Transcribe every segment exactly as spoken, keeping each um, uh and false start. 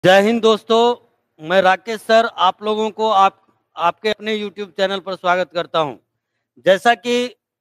जय हिंद दोस्तों, मैं राकेश सर आप लोगों को आप आपके अपने यूट्यूब चैनल पर स्वागत करता हूं। जैसा कि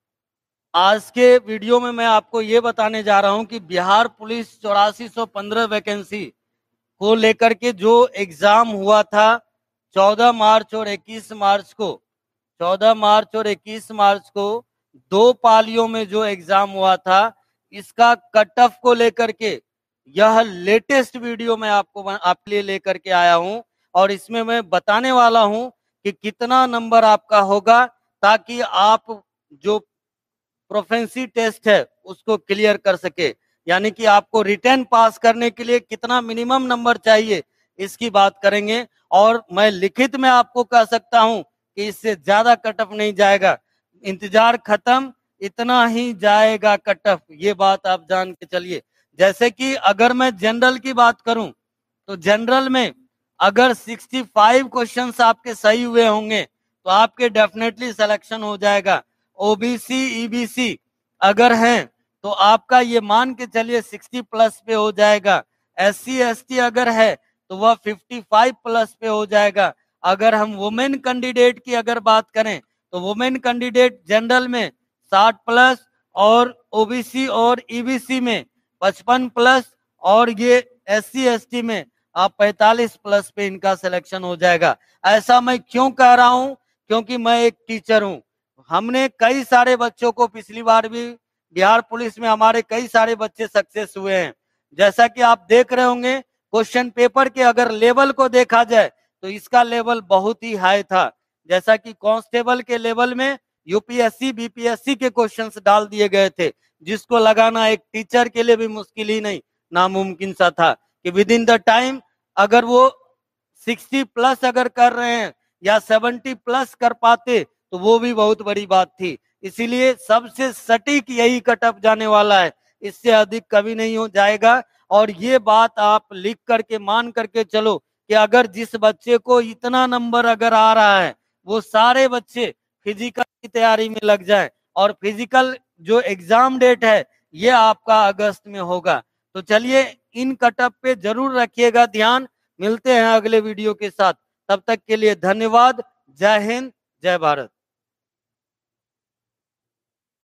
आज के वीडियो में मैं आपको ये बताने जा रहा हूं कि बिहार पुलिस चौरासी सौ पंद्रह वैकेंसी को लेकर के जो एग्जाम हुआ था चौदह मार्च और इक्कीस मार्च को चौदह मार्च और इक्कीस मार्च को दो पालियों में जो एग्जाम हुआ था, इसका कट ऑफ को लेकर के यह लेटेस्ट वीडियो मैं आपको आपके लिए लेकर के आया हूं और इसमें मैं बताने वाला हूं कि कितना नंबर आपका होगा, ताकि आप जो प्रोफेंसी टेस्ट है उसको क्लियर कर सके। यानी कि आपको रिटर्न पास करने के लिए कितना मिनिमम नंबर चाहिए, इसकी बात करेंगे। और मैं लिखित में आपको कह सकता हूं कि इससे ज्यादा कट ऑफ नहीं जाएगा। इंतजार खत्म, इतना ही जाएगा कट ऑफ, ये बात आप जान के चलिए। जैसे कि अगर मैं जनरल की बात करूं तो जनरल में अगर पैंसठ क्वेश्चंस आपके सही हुए होंगे तो आपके डेफिनेटली सिलेक्शन हो जाएगा। ओबीसी ईबीसी अगर हैं तो आपका ये मान के चलिए साठ प्लस पे हो जाएगा। एससी एसटी अगर है तो वह पचपन प्लस पे हो जाएगा। अगर हम वुमेन कैंडिडेट की अगर बात करें तो वुमेन कैंडिडेट जनरल में साठ प्लस और ओबीसी और ईबीसी में पचपन प्लस और ये एससी एसटी में आप पैंतालीस प्लस पे इनका सिलेक्शन हो जाएगा। ऐसा मैं क्यों कह रहा हूं? क्योंकि मैं एक टीचर हूं। हमने कई सारे बच्चों को पिछली बार भी बिहार पुलिस में हमारे कई सारे बच्चे सक्सेस हुए हैं। जैसा कि आप देख रहे होंगे क्वेश्चन पेपर के अगर लेवल को देखा जाए तो इसका लेवल बहुत ही हाई था। जैसा कि कांस्टेबल के लेवल में यूपीएससी बीपीएससी के क्वेश्चंस डाल दिए गए थे, जिसको लगाना एक टीचर के लिए भी मुश्किल ही नहीं नामुमकिन सा था कि विद इन द टाइम अगर वो साठ प्लस अगर कर रहे हैं या सत्तर प्लस कर पाते तो वो भी बहुत बड़ी बात थी। इसीलिए सबसे सटीक यही कट ऑफ जाने वाला है, इससे अधिक कभी नहीं हो जाएगा। और ये बात आप लिख करके मान करके चलो कि अगर जिस बच्चे को इतना नंबर अगर आ रहा है वो सारे बच्चे फिजिकल की तैयारी में लग जाए, और फिजिकल जो एग्जाम डेट है ये आपका अगस्त में होगा। तो चलिए इन कट ऑफ पे जरूर रखिएगा ध्यान। मिलते हैं अगले वीडियो के साथ, तब तक के लिए धन्यवाद। जय हिंद, जय भारत।